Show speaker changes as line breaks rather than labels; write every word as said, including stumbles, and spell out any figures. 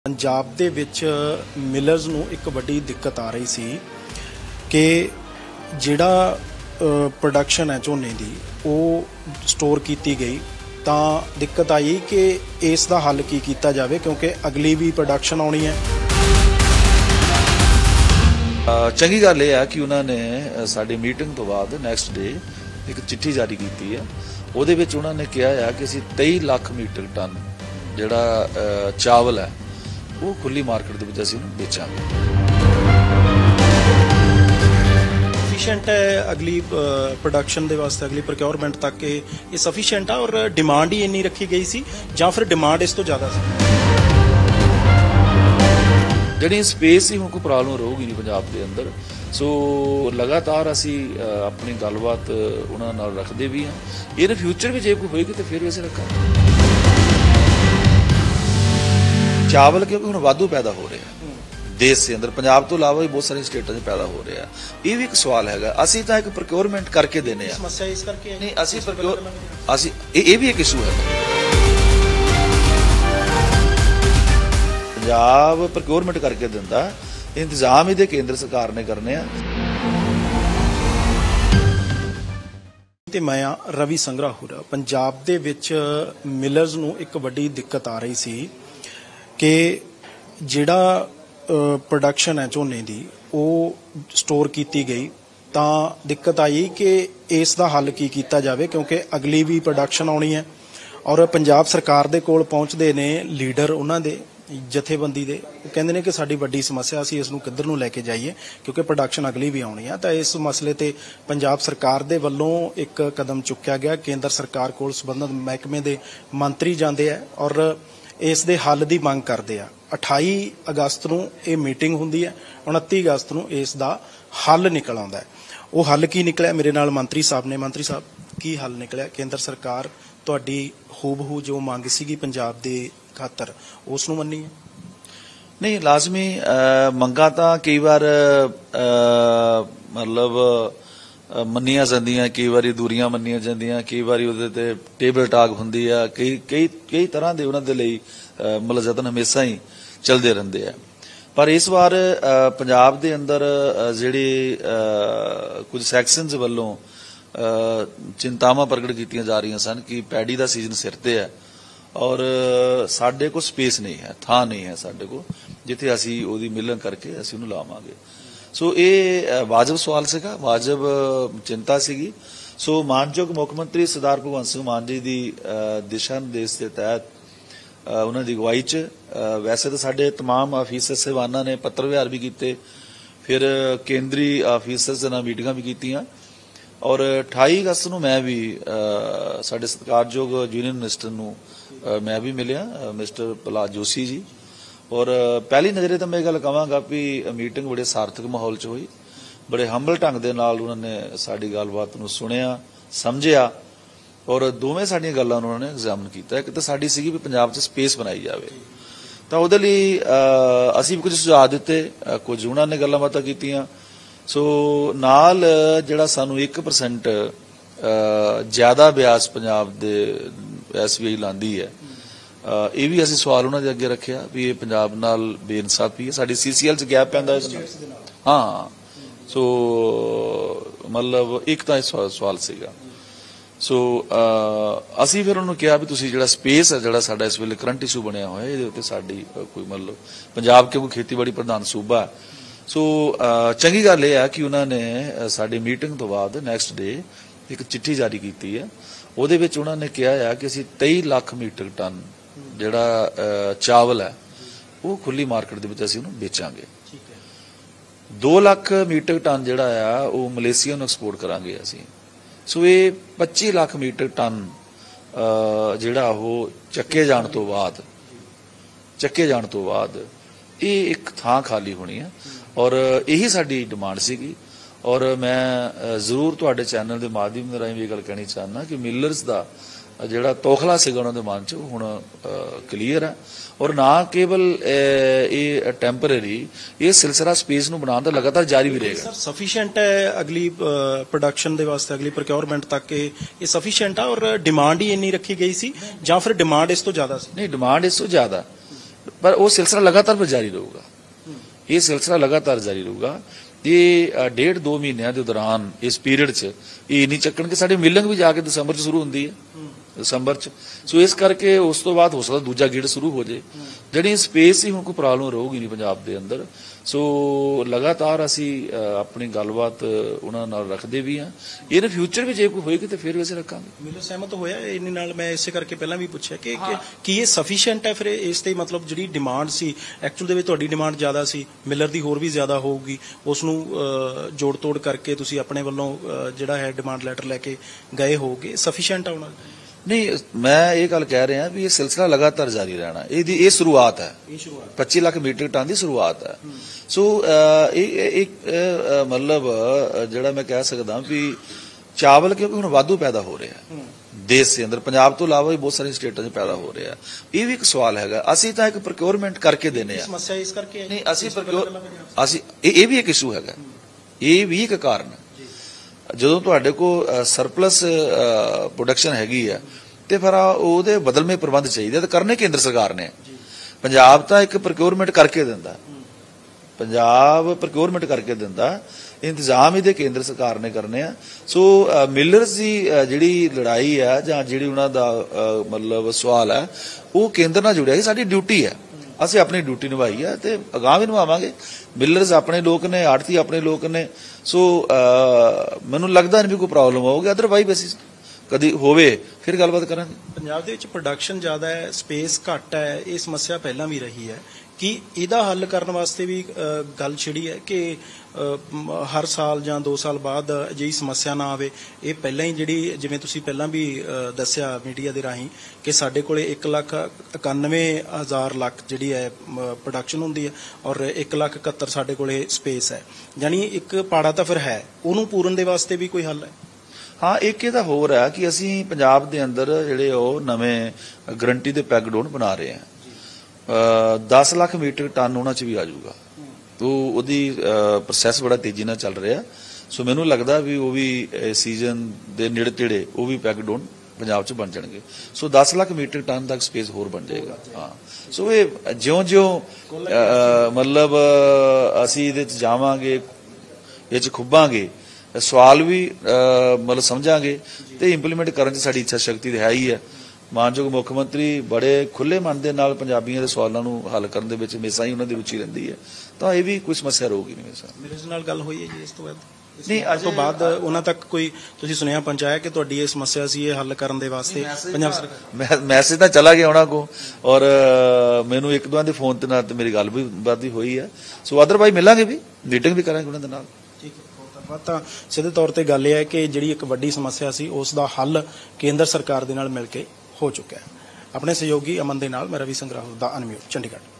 पंजाब दे विच मिलर्स नूं एक वड्डी दिक्कत आ रही सी कि जिहड़ा प्रोडक्शन है झोने दी वो स्टोर कीती गई तां दिक्कत आई कि इस दा हल की कीता जावे क्योंकि अगली भी प्रोडक्शन आउणी है।
चंगी गल यह है कि उन्होंने साडी मीटिंग तो बाद नैक्सट डे एक चिट्ठी जारी की है। उहदे विच उन्होंने कहा है कि असीं तेईस लाख मीट्रिक टन जिहड़ा चावल है वो खुली मार्केट दे विच असीं उहनूं बेचांगे।
सफिशिएंट है अगली प्रोडक्शन दे वास्ते अगली प्रोक्योरमेंट तक ये सफिशिएंट है और डिमांड ही इन्नी रखी गई सी जां फिर डिमांड इस तो ज़्यादा सी?
जिहड़ी स्पेस ही कोई प्रॉब्लम रहूगी नहीं पंजाब के अंदर। सो लगातार असी अपनी गलबात उन्हां नाल रखते भी हाँ। इन फ्यूचर में जे कोई होएगी तो फिर भी असीं रखांगे। चावल क्योंकि हुण वाधू पैदा हो रहे हैं देश के अंदर, पंजाब तो इलावा भी बहुत सारी स्टेटां में पैदा हो रहा है। ये भी एक सवाल है, असीं तां एक प्रोक्योरमेंट करके देने आ।
समस्या इस करके
नहीं असीं प्रोक्योर असीं ये भी एक इशू है। पंजाब प्रोक्योरमेंट करके दिंदा, इंतजाम ही केंद्र सरकार ने करने आ।
ते मैं रवि संग्राहुर पंजाब दे विच मिलर्स नूं एक वड्डी दिक्कत आ रही सी कि जिहड़ा प्रोडक्शन है झोने दी वो स्टोर कीती गई तां दिक्कत आई कि इस दा हल की कीता जावे क्योंकि अगली भी प्रोडक्शन आउणी है। और पंजाब सरकार दे कोल पहुंचदे ने लीडर उन्हां दे जथेबंदी दे कहंदे ने कि साडी वड्डी समस्या असीं इस नूं किधर नूं लैके जाइए क्योंकि प्रोडक्शन अगली भी आउणी है। तां इस मसले ते पंजाब सरकार दे वल्लों एक कदम चुक्या गया। केंद्र सरकार कोल संबंधित महकमे दे मंत्री जांदे है और इस दे हल दी मंग करदे आ। अठाई अगस्त नूं ये मीटिंग हुंदी है, उनतीस अगस्त नूं इस दा हल निकल आउंदा है। वो हल की निकलिया? मेरे नाल मंत्री साहब ने। मंत्री साहब की हल निकलिया? केंद्र सरकार तुहाडी हूबहू जो मंग सीगी पंजाब दे खातर उस नूं मन्नी है?
नहीं लाजमी मंगा तां कई बार मतलब मन्नियां जांदियां, कई बारी दूरियां मन्नियां जांदियां, कई बारी उहदे ते टेबल टाक हुंदी आ, कई कई कई तरह दे उहनां दे लई मतलब जतन हमेशा ही चलदे रहिंदे आ। पर इस बार पंजाब दे अंदर जिहड़े कुछ सैक्शनस वल्लों चिंतावां प्रगट कीतियां जा रही सन कि पैडी दा सीजन सिर ते है और साडे को स्पेस नहीं है, थां नहीं है साडे को जिथे असीं उहदी मिलन करके असीं उहनूं लावांगे। सो ये वाजिब सवाल सीगा, वाजिब चिंता सीगी। सो मानयोग मुख मंत्री सरदार भगवंत सिंह मान जी की दिशा निर्देश के तहत उन्होंने की अगवाई च वैसे तो साडे तमाम अफीसर साहिबाना ने पत्र विहार भी किए, फिर केंद्री अफीसर्स नाल मीटिंगां भी कीतियां और अठाई अगस्त नूं मैं भी साडे सत्कारयोग यूनियन मिनिस्टर नूं मैं भी मिलिया, मिस्टर प्रहलाद जोशी जी। और पहली नज़रे तो मैं गल कहांगा भी मीटिंग बड़े सार्थक माहौल च हुई, बड़े हंबल ढंग दे नाल उन्होंने साडी गलबात नूं सुनिया समझिया और दोवें साडियां गल्लां उन्होंने एग्जामिन कीता। एक तो साडी सीगी भी पंजाब च स्पेस बनाई जावे, तां उहदे लई असीं भी कुछ सुझाव दित्ते, कुछ उन्होंने गल्लां बातां कीतियां। सो नाल जिहड़ा सानूं एक परसेंट ज्यादा ब्याज पंजाब दे एस बी आई लांदी है, ये भी असीं सवाल उन्होंने अगे रखिया भी ये पंजाब नाल बेइंसाफी है, साडी सी सी एल च गैप पैंदा है। हाँ सो मतलब एक तो सवाल सीगा। सो असीं फिर उन्होंने कहा भी तुसीं जिहड़ा स्पेस है जिहड़ा साडा इस वेले करंट इशू बनिया होया इहदे उत्ते साडी कोई मतलब पंजाब क्योंकि खेतीबाड़ी प्रधान सूबा है। सो चंगी गल यह है कि उन्होंने साडी मीटिंग तो बाद नैक्सट डे एक चिट्ठी जारी की है। उहदे विच उन्होंने कहा है कि असीं तेईस लाख मीट्रिक टन जिहड़ा चावल है वो खुली मार्केट दे विच असीं उहनूं बेचांगे। दो लाख मीट्रिक टन जिहड़ा आ वो मलेशिया नूं एक्सपोर्ट करांगे असीं। सो ये पच्ची लाख मीट्रिक टन जिहड़ा वो चक्के जाण तो बाद चक्के जाण तो बाद ये एक थां खाली होनी है और यही साडी डिमांड सीगी। और मैं जरूर तुहाडे चैनल के माध्यम राਹੀਂ भी गल कहनी चाहना कि मिलर्स का जिहड़ा तौखला सीगा उन्हां दे मन च हुण क्लीयर है और ना केवल ये टैंपरेरी ये सिलसिला स्पेस नूं बनाउण दा लगातार जारी भी रहेगा।
सर सफिशिएंट है अगली प्रोडक्शन दे वास्ते अगली प्रोक्योरमेंट तक ये सफिशिएंट है और डिमांड ही इन्नी रखी गई सी जां फिर डिमांड इस तो ज़्यादा सी?
नहीं डिमांड इस तो ज़्यादा ਪਰ ਉਹ ਸਿਲਸਿਲਾ ਲਗਾਤਾਰ ਫਿਰ ਜਾਰੀ ਰਹੂਗਾ। ਇਹ ਸਿਲਸਿਲਾ ਲਗਾਤਾਰ ਜਾਰੀ ਰਹੂਗਾ। ਇਹ ਡੇਢ ਦੋ ਮਹੀਨਿਆਂ ਦੇ ਦੌਰਾਨ ਇਸ ਪੀਰੀਅਡ 'ਚ ਇਹ ਨਹੀਂ ਚੱਕਣ ਕਿ ਸਾਡੀ ਮਿਲਿੰਗ ਵੀ ਜਾ ਕੇ ਦਸੰਬਰ 'ਚ ਸ਼ੁਰੂ ਹੁੰਦੀ ਹੈ, ਦਸੰਬਰ 'ਚ। ਸੋ ਇਸ ਕਰਕੇ ਉਸ ਤੋਂ ਬਾਅਦ ਹੋ ਸਕਦਾ ਦੂਜਾ ਗੇੜ ਸ਼ੁਰੂ ਹੋ ਜੇ। ਜਿਹੜੀ ਸਪੇਸ ਹੀ ਹੁਣ ਕੋਈ ਪ੍ਰੋਬਲਮ ਰਹੂਗੀ ਨਹੀਂ ਪੰਜਾਬ ਦੇ ਅੰਦਰ। ਸੋ ਲਗਾਤਾਰ ਅਸੀਂ ਆਪਣੀ ਗੱਲਬਾਤ ਉਹਨਾਂ ਨਾਲ ਰੱਖਦੇ ਵੀ ਹਾਂ। ਇਹਦੇ ਫਿਊਚਰ ਵਿੱਚ ਜੇ ਕੋਈ ਹੋਏਗੀ ਤਾਂ ਫਿਰ ਵੀ ਅਸੀਂ ਰੱਖਾਂਗੇ।
ਮਿਲਰ ਸਹਿਮਤ ਹੋਇਆ ਇਹਨਾਂ ਨਾਲ? ਮੈਂ ਇਸੇ ਕਰਕੇ ਪਹਿਲਾਂ ਵੀ ਪੁੱਛਿਆ ਕਿ ਕੀ ਇਹ ਸਫੀਸ਼ੀਐਂਟ ਹੈ ਫਿਰ ਇਸ ਤੇ, ਮਤਲਬ ਜਿਹੜੀ ਡਿਮਾਂਡ ਸੀ ਐਕਚੁਅਲ ਦੇ ਵਿੱਚ ਤੁਹਾਡੀ ਡਿਮਾਂਡ ਜ਼ਿਆਦਾ ਸੀ, ਮਿਲਰ ਦੀ ਹੋਰ ਵੀ ਜ਼ਿਆਦਾ ਹੋਊਗੀ, ਉਸ ਨੂੰ ਜੋੜ ਤੋੜ ਕਰਕੇ ਤੁਸੀਂ ਆਪਣੇ ਵੱਲੋਂ ਜਿਹੜਾ ਹੈ ਡਿਮਾਂਡ ਲੈਟਰ ਲੈ ਕੇ ਗਏ ਹੋਗੇ, ਸਫੀਸ਼ੀਐਂਟ ਆ ਉਹਨਾਂ?
ਨਹੀਂ, ਮੈਂ ਇਹ ਗੱਲ ਕਹਿ ਰਿਹਾ ਵੀ ਇਹ ਸਿਲਸਿਲਾ ਲਗਾਤਾਰ ਜਾਰੀ ਰਹਿਣਾ। ਇਹਦੀ ਇਹ ਸ਼ੁਰੂਆਤ ਹੈ, ਪੱਚੀ ਲੱਖ ਮੀਟ੍ਰਿਕ ਟਨ ਦੀ ਸ਼ੁਰੂਆਤ ਹੈ। ਸੋ ਇਹ ਇੱਕ ਮਤਲਬ ਜਿਹੜਾ ਮੈਂ ਕਹਿ ਸਕਦਾ ਵੀ ਚਾਵਲ ਕਿਉਂਕਿ ਹੁਣ ਵਾਧੂ ਪੈਦਾ ਹੋ ਰਿਹਾ ਦੇਸ਼ ਦੇ ਅੰਦਰ, ਪੰਜਾਬ ਤੋਂ ਇਲਾਵਾ ਵੀ ਬਹੁਤ ਸਾਰੀ ਸਟੇਟਾਂ 'ਚ ਪੈਦਾ ਹੋ ਰਿਹਾ। ਇਹ ਵੀ ਇੱਕ ਸਵਾਲ ਹੈਗਾ। ਅਸੀਂ ਤਾਂ ਇੱਕ ਪ੍ਰੋਕਿਉਰਮੈਂਟ ਕਰਕੇ ਦੇਣੇ ਆ।
ਸਮੱਸਿਆ ਇਸ ਕਰਕੇ
ਨਹੀਂ, ਅਸੀਂ ਅਸੀਂ ਇਹ ਵੀ ਇੱਕ ਇਸ਼ੂ ਹੈਗਾ, ਇਹ ਵੀ ਇੱਕ ਕਾਰਨ। ਜਦੋਂ ਤੁਹਾਡੇ ਕੋਲ ਸਰਪਲਸ ਪ੍ਰੋਡਕਸ਼ਨ ਹੈਗੀ ਆ ਤੇ ਫਿਰ ਉਹਦੇ ਬਦਲਵੇਂ ਪ੍ਰਬੰਧ ਚਾਹੀਦੇ ਤਾਂ ਕਰਨੇ ਕੇਂਦਰ ਸਰਕਾਰ ਨੇ। ਪੰਜਾਬ ਤਾਂ ਇੱਕ ਪ੍ਰੋਕਿਉਰਮੈਂਟ ਕਰਕੇ ਦਿੰਦਾ, ਪੰਜਾਬ ਪ੍ਰੋਕਿਉਰਮੈਂਟ ਕਰਕੇ ਦਿੰਦਾ, ਇੰਤਜ਼ਾਮ ਇਹਦੇ ਕੇਂਦਰ ਸਰਕਾਰ ਨੇ ਕਰਨੇ ਆ। ਸੋ ਮਿਲਰਸ ਦੀ ਜਿਹੜੀ ਲੜਾਈ ਆ ਜਾਂ ਜਿਹੜੀ ਉਹਨਾਂ ਦਾ ਮਤਲਬ ਸਵਾਲ ਹੈ ਉਹ ਕੇਂਦਰ ਨਾਲ ਜੁੜਿਆ। ਸਾਡੀ ਡਿਊਟੀ ਹੈ, ਅਸੀਂ ਆਪਣੀ ਡਿਊਟੀ ਨਿਭਾਈ ਹੈ ਤੇ ਅਗਾਂਹ ਵੀ ਨਿਭਾਵਾਂਗੇ। ਮਿਲਰਸ ਆਪਣੇ ਲੋਕ ਨੇ, ਆੜਤੀ ਆਪਣੇ ਲੋਕ ਨੇ। ਸੋ ਮੈਨੂੰ ਲੱਗਦਾ ਨਹੀਂ ਵੀ ਕੋਈ ਪ੍ਰੋਬਲਮ ਹੋਊਗੀ। ਅਦਰਵਾਈਜ਼ ਬੇਸਿਸ ਕਦੀ ਹੋਵੇ ਫਿਰ ਗੱਲਬਾਤ ਕਰਾਂਗੇ। ਪੰਜਾਬ
ਦੇ ਵਿੱਚ ਪ੍ਰੋਡਕਸ਼ਨ ਜ਼ਿਆਦਾ ਹੈ, ਸਪੇਸ ਘੱਟ ਹੈ, ਇਹ ਸਮੱਸਿਆ ਪਹਿਲਾਂ ਵੀ ਰਹੀ ਹੈ। ਕੀ ਇਹਦਾ ਹੱਲ ਕਰਨ ਵਾਸਤੇ ਵੀ ਗੱਲ ਛਿੜੀ ਹੈ ਕਿ ਹਰ ਸਾਲ ਜਾਂ ਦੋ ਸਾਲ ਬਾਅਦ ਅਜਿਹੀ ਸਮੱਸਿਆ ਨਾ ਆਵੇ? ਇਹ ਪਹਿਲਾਂ ਹੀ ਜਿਹੜੀ, ਜਿਵੇਂ ਤੁਸੀਂ ਪਹਿਲਾਂ ਵੀ ਦੱਸਿਆ ਮੀਡੀਆ ਦੇ ਰਾਹੀਂ ਕਿ ਸਾਡੇ ਕੋਲੇ ਇੱਕ ਲੱਖ ਇਕਾਨਵੇਂ ਹਜ਼ਾਰ ਲੱਖ ਜਿਹੜੀ ਹੈ ਪ੍ਰੋਡਕਸ਼ਨ ਹੁੰਦੀ ਹੈ ਔਰ ਇੱਕ ਲੱਖ ਇਕਹੱਤਰ ਸਾਡੇ ਕੋਲੇ ਸਪੇਸ ਹੈ, ਯਾਨੀ ਇੱਕ ਪਾੜਾ ਤਾਂ ਫਿਰ ਹੈ। ਉਹਨੂੰ ਪੂਰਨ ਦੇ ਵਾਸਤੇ ਵੀ ਕੋਈ ਹੱਲ ਹੈ?
ਹਾਂ, ਇੱਕ ਇਹਦਾ ਹੋਰ ਹੈ ਕਿ ਅਸੀਂ ਪੰਜਾਬ ਦੇ ਅੰਦਰ ਜਿਹੜੇ ਉਹ ਨਵੇਂ ਗਰੰਟੀ ਦੇ ਪੈਕਡ ਹੁਣ ਬਣਾ ਰਹੇ ਹਾਂ। ਦਸ ਲੱਖ ਮੀਟ੍ਰਿਕ ਟਨ ਉਹਨਾਂ 'ਚ ਵੀ ਆ ਜਾਊਗਾ। ਉਹ ਉਹਦੀ ਪ੍ਰੋਸੈਸ ਬੜਾ ਤੇਜ਼ੀ ਨਾਲ ਚੱਲ ਰਿਹਾ। ਸੋ ਮੈਨੂੰ ਲੱਗਦਾ ਵੀ ਉਹ ਵੀ ਸੀਜ਼ਨ ਦੇ ਨੇੜੇ ਤੇੜੇ ਉਹ ਵੀ ਪੈਕਡ ਹੁਣ ਪੰਜਾਬ 'ਚ ਬਣ ਜਾਣਗੇ। ਸੋ ਦਸ ਲੱਖ ਮੀਟ੍ਰਿਕ ਟਨ ਤੱਕ ਸਪੇਸ ਹੋਰ ਬਣ ਜਾਏਗਾ। ਹਾਂ, ਸੋ ਇਹ ਜਿਉਂ ਜਿਉਂ ਮਤਲਬ ਅਸੀਂ ਇਹਦੇ 'ਚ ਜਾਵਾਂਗੇ, ਇਹ 'ਚ ਖੁੱਬਾਂਗੇ, ਸਵਾਲ ਵੀ ਮਤਲਬ ਸਮਝਾਂਗੇ ਤੇ ਇੰਪਲੀਮੈਂਟ ਕਰਨ 'ਚ ਸਾਡੀ ਇੱਛਾ ਸ਼ਕਤੀ ਹੈ ਹੀ ਹੈ। ਮਾਨਯੋਗ ਮੁੱਖ ਮੰਤਰੀ ਬੜੇ ਖੁੱਲੇ ਮਨ ਦੇ ਨਾਲ ਪੰਜਾਬੀਆਂ ਦੇ ਸਵਾਲਾਂ ਨੂੰ ਹੱਲ ਕਰਨ ਦੇ ਵਿੱਚ ਹਮੇਸ਼ਾ ਹੀ ਉਹਨਾਂ ਦੀ ਰੁਚੀ ਰਹਿੰਦੀ ਹੈ। ਤਾਂ ਇਹ ਵੀ ਕੋਈ ਸਮੱਸਿਆ ਰਹੂਗੀ ਨਹੀਂ। ਹਮੇਸ਼ਾ ਮੇਰੇ ਨਾਲ ਗੱਲ ਹੋਈ ਹੈ ਜੀ ਇਸ ਤੋਂ ਬਾਅਦ? ਨਹੀਂ, ਅੱਜ ਤੋਂ ਬਾਅਦ ਉਹਨਾਂ ਤੱਕ ਕੋਈ ਤੁਸੀਂ ਸੁਨੇਹਾ ਪਹੁੰਚਾਇਆ ਕਿ ਤੁਹਾਡੀ ਇਹ ਸਮੱਸਿਆ ਸੀ, ਇਹ ਹੱਲ ਕਰਨ ਦੇ ਵਾਸਤੇ? ਪੰਜਾਬ ਸਰਕਾਰ ਮੈਸੇਜ ਤਾਂ ਚਲਾ ਗਿਆ ਉਹਨਾਂ ਕੋਲ ਔਰ ਮੈਨੂੰ ਇੱਕ ਦੋ ਦੇ ਫੋਨ ਤੇ ਨਾਲ ਤੇ ਮੇਰੀ ਗੱਲ ਵੀ ਬਾਤ ਹੋਈ ਹੈ। ਸੋ ਅਦਰਵਾਈਜ਼ ਮਿਲਾਂਗੇ ਵੀ, ਮੀਟਿੰਗ ਵੀ ਕਰਾਂਗੇ ਉਹਨਾਂ ਦੇ ਨਾਲ।
ਠੀਕ ਹੈ, ਤਾਂ ਸਿੱਧੇ ਤੌਰ ਤੇ ਗੱਲ ਇਹ ਹੈ ਕਿ ਜਿਹੜੀ ਇੱਕ ਵੱਡੀ ਸਮੱਸਿਆ ਸੀ ਉਸ ਦਾ ਹੱਲ ਕੇਂਦਰ ਸਰਕਾਰ ਦੇ ਨਾਲ ਮਿਲ ਕੇ ਹੋ ਚੁੱਕਿਆ ਹੈ। ਆਪਣੇ ਸਹਿਯੋਗੀ ਅਮਨ ਦੇ ਨਾਲ ਮੈਂ ਰਵੀ ਸੰਗਰਾਹੁਰ ਦਾ ਅਨਮਿਊਟ, ਚੰਡੀਗੜ੍ਹ।